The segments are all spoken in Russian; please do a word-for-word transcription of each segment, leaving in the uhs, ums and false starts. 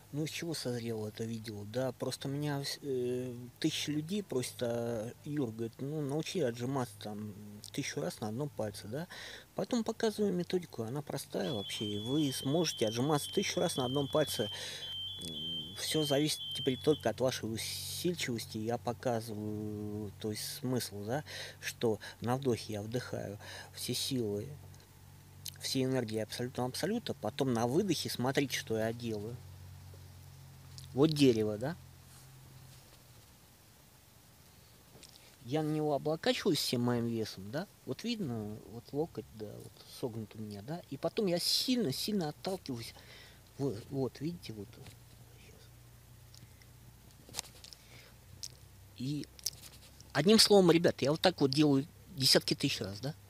Ну, из чего созрело это видео? Да, просто меня э, тысячи людей просят, а, Юр, говорит, ну, научи отжиматься там тысячу раз на одном пальце, да. Потом показываю методику, она простая вообще, и вы сможете отжиматься тысячу раз на одном пальце. Все зависит теперь только от вашей усидчивости. Я показываю, то есть смысл, да, что на вдохе я вдыхаю все силы, все энергии абсолютно-абсолютно, потом на выдохе смотрите, что я делаю. Вот дерево, да? Я на него облокачиваюсь всем моим весом, да? Вот видно, вот локоть, да, вот согнут у меня, да? И потом я сильно-сильно отталкиваюсь. Вот, вот, видите, вот. И одним словом, ребят, я вот так вот делаю десятки тысяч раз, да?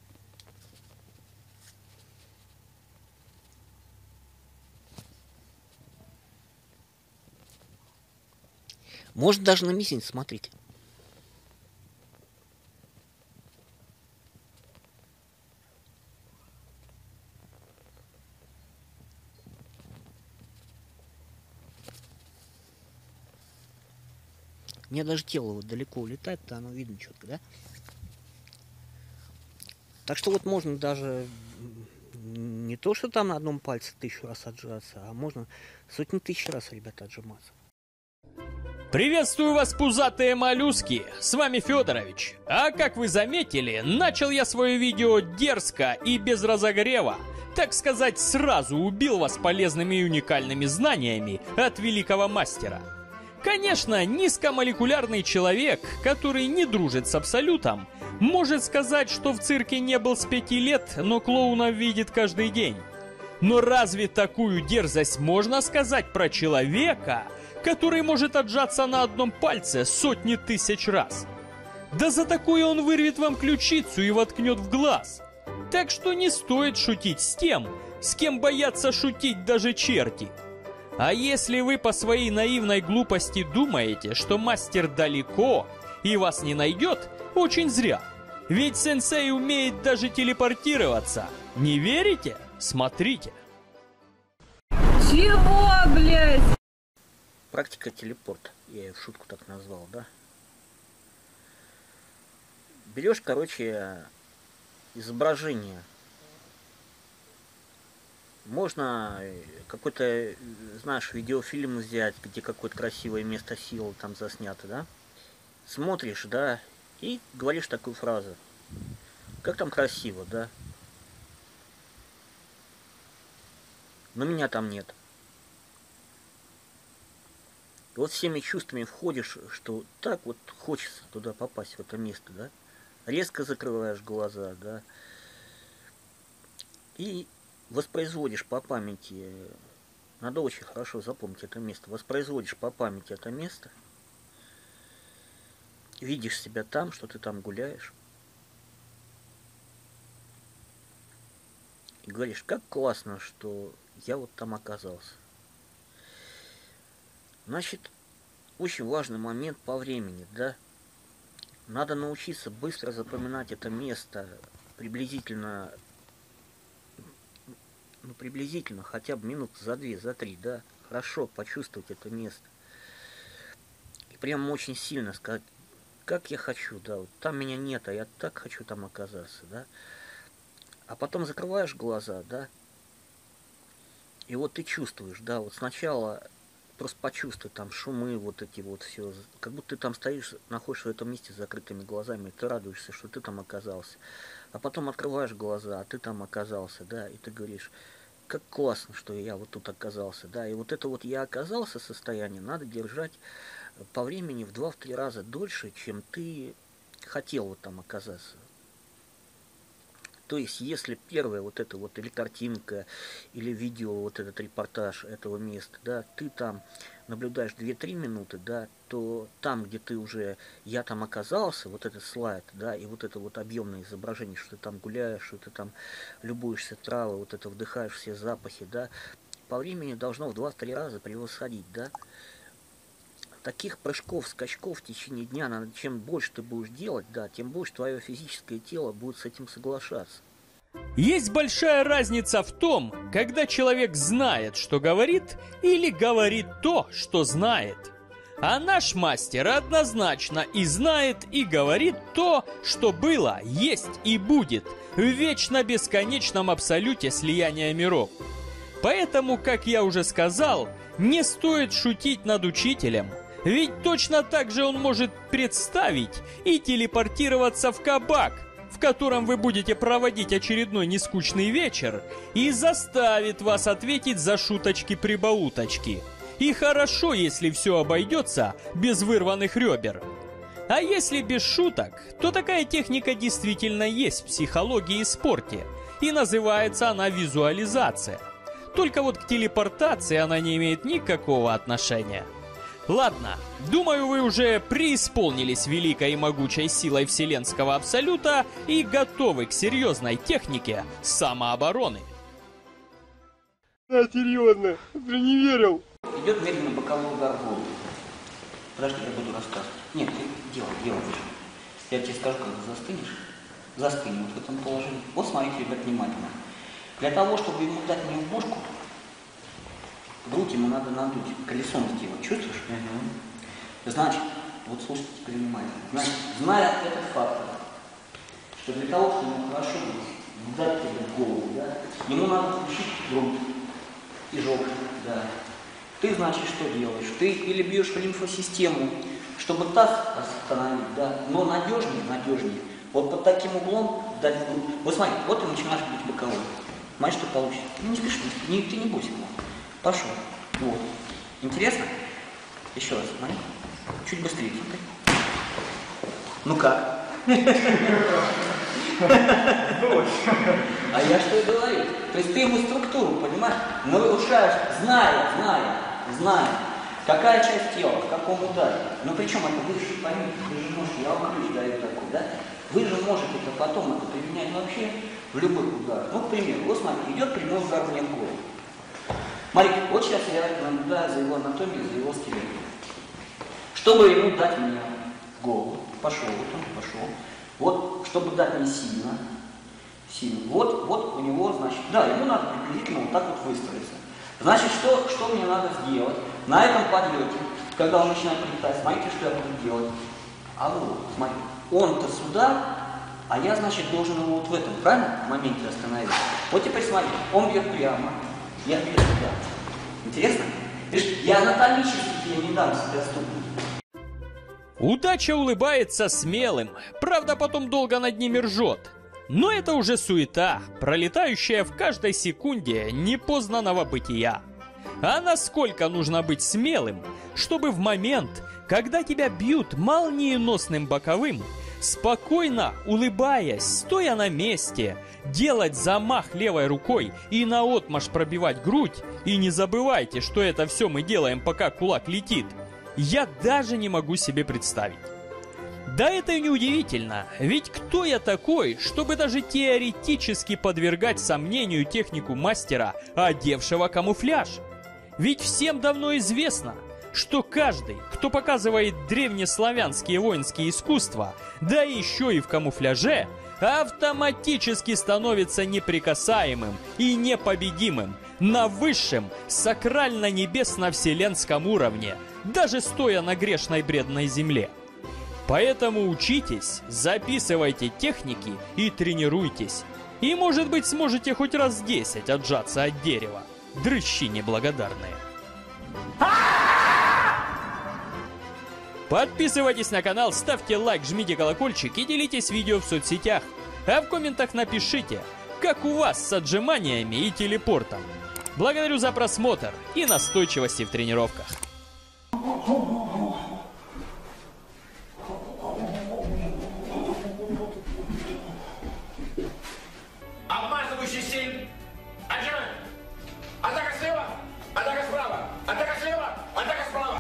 Может даже на мизинец смотреть. Мне даже тело вот далеко улетает, то оно видно четко, да? Так что вот можно даже не то, что там на одном пальце тысячу раз отжаться, а можно сотни тысяч раз, ребята, отжиматься. Приветствую вас, пузатые моллюски! С вами Федорович. А как вы заметили, начал я свое видео дерзко и без разогрева. Так сказать, сразу убил вас полезными и уникальными знаниями от великого мастера. Конечно, низкомолекулярный человек, который не дружит с абсолютом, может сказать, что в цирке не был с пяти лет, но клоуна видит каждый день. Но разве такую дерзость можно сказать про человека, который может отжаться на одном пальце сотни тысяч раз? Да за такое он вырвет вам ключицу и воткнет в глаз. Так что не стоит шутить с тем, с кем боятся шутить даже черти. А если вы по своей наивной глупости думаете, что мастер далеко и вас не найдет, очень зря. Ведь сенсей умеет даже телепортироваться. Не верите? Смотрите. Чего, блядь? Практика телепорта, я ее в шутку так назвал, да? Берешь, короче, изображение. Можно какой-то, знаешь, видеофильм взять, где какое-то красивое место силы там заснято, да? Смотришь, да, и говоришь такую фразу. Как там красиво, да? Но меня там нет. И вот всеми чувствами входишь, что так вот хочется туда попасть, в это место, да? Резко закрываешь глаза, да? И воспроизводишь по памяти, надо очень хорошо запомнить это место, воспроизводишь по памяти это место, видишь себя там, что ты там гуляешь, и говоришь, как классно, что я вот там оказался. Значит, очень важный момент по времени, да? Надо научиться быстро запоминать это место, приблизительно, ну, приблизительно, хотя бы минут за две, за три, да? Хорошо почувствовать это место. И прям очень сильно сказать, как я хочу, да, вот там меня нет, а я так хочу там оказаться, да. А потом закрываешь глаза, да, и вот ты чувствуешь, да, вот сначала просто почувствуй там шумы, вот эти вот все, как будто ты там стоишь, находишься в этом месте с закрытыми глазами, и ты радуешься, что ты там оказался. А потом открываешь глаза, а ты там оказался, да, и ты говоришь, как классно, что я вот тут оказался, да, и вот это вот я оказался состояние надо держать по времени в два-три раза дольше, чем ты хотел вот там оказаться. То есть, если первая вот эта вот или картинка, или видео, вот этот репортаж этого места, да, ты там наблюдаешь две-три минуты, да, то там, где ты уже, я там оказался, вот этот слайд, да, и вот это вот объемное изображение, что ты там гуляешь, что ты там любуешься травой, вот это вдыхаешь все запахи, да, по времени должно в два-три раза превосходить, да. Таких прыжков, скачков в течение дня, надо, чем больше ты будешь делать, да, тем больше твое физическое тело будет с этим соглашаться. Есть большая разница в том, когда человек знает, что говорит, или говорит то, что знает. А наш мастер однозначно и знает, и говорит то, что было, есть и будет в вечно бесконечном абсолюте слияния миров. Поэтому, как я уже сказал, не стоит шутить над учителем, ведь точно так же он может представить и телепортироваться в кабак, в котором вы будете проводить очередной нескучный вечер, и заставит вас ответить за шуточки-прибауточки. И хорошо, если все обойдется без вырванных ребер. А если без шуток, то такая техника действительно есть в психологии и спорте, и называется она визуализация. Только вот к телепортации она не имеет никакого отношения. Ладно, думаю, вы уже преисполнились великой и могучей силой вселенского абсолюта и готовы к серьезной технике самообороны. Да, серьезно, ты не верил. Идет медленно боковой удар в голову. Подожди, я буду рассказывать. Нет, ты делай, делай. Я тебе скажу, когда застынешь. Застынь вот в этом положении. Вот смотрите, ребят, внимательно. Для того, чтобы ему дать мне в бошку, грудь ему надо надуть, колесом сделать. Чувствуешь? Угу. Значит, вот слушайте теперь внимательно. Значит, зная этот фактор, что для того, чтобы ему хорошо дать тебе в голову, да, ему надо включить грудь и жопу, да. Ты, значит, что делаешь? Ты или бьешь в лимфосистему, чтобы таз остановить, да, но надежнее, надежнее. Вот под таким углом дать в грудь. Вот смотри, вот ты начинаешь бить боковой. Смотри, что получится. Ну, не спеши, не, ты не бойся. Пошел. Вот. Интересно? Еще раз, смотри. Чуть быстрее. Ну как? А я что и говорю. То есть ты ему структуру, понимаешь, нарушаешь, зная, зная, зная, какая часть тела, в каком ударе. Ну причем это вы же поймите, вы же можете, я вам ключ даю такой, да? Вы же можете это потом это применять вообще в любых ударах. Ну, к примеру, вот смотри, идет прямой удар мне в голову. Смотри, вот сейчас я наблюдаю за его анатомией, за его скелетом. Чтобы ему дать мне в голову, пошел, вот он пошел. Вот, чтобы дать мне сильно, сильно. Вот, вот у него, значит, да, ему надо приблизительно вот так вот выстроиться. Значит, что, что мне надо сделать? На этом подлете, когда он начинает прилетать, смотрите, что я буду делать. А вот, смотри, он-то сюда, а я, значит, должен его вот в этом, правильно, в моменте остановить. Вот теперь смотри, он бьет прямо, я бью сюда. Интересно? Видишь, я анатомически тебе не дам себя стукнуть. Удача улыбается смелым, правда потом долго над ними ржет. Но это уже суета, пролетающая в каждой секунде непознанного бытия. А насколько нужно быть смелым, чтобы в момент, когда тебя бьют молниеносным боковым, спокойно, улыбаясь, стоя на месте, делать замах левой рукой и наотмашь пробивать грудь, и не забывайте, что это все мы делаем, пока кулак летит, я даже не могу себе представить. Да это и не удивительно, ведь кто я такой, чтобы даже теоретически подвергать сомнению технику мастера, одевшего камуфляж? Ведь всем давно известно, что каждый, кто показывает древнеславянские воинские искусства, да еще и в камуфляже, автоматически становится неприкасаемым и непобедимым на высшем сакрально-небесно-вселенском уровне, даже стоя на грешной бредной земле. Поэтому учитесь, записывайте техники и тренируйтесь. И, может быть, сможете хоть раз десять отжаться от дерева. Дрыщи неблагодарные. Подписывайтесь на канал, ставьте лайк, жмите колокольчик и делитесь видео в соцсетях. А в комментах напишите, как у вас с отжиманиями и телепортом. Благодарю за просмотр и настойчивости в тренировках. Обмазывающий стиль. Отжимай. Атака слева. Атака справа. Атака слева. Атака справа.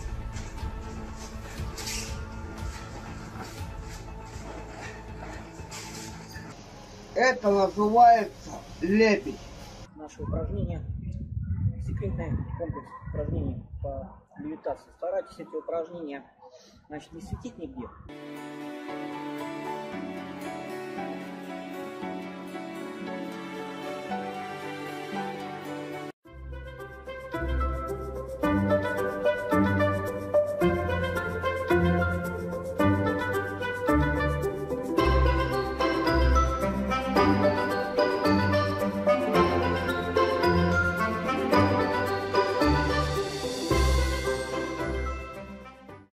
Это называется лепить. Наше упражнение, секретный комплекс упражнений по левитации. Старайтесь эти упражнения, значит, не светить нигде.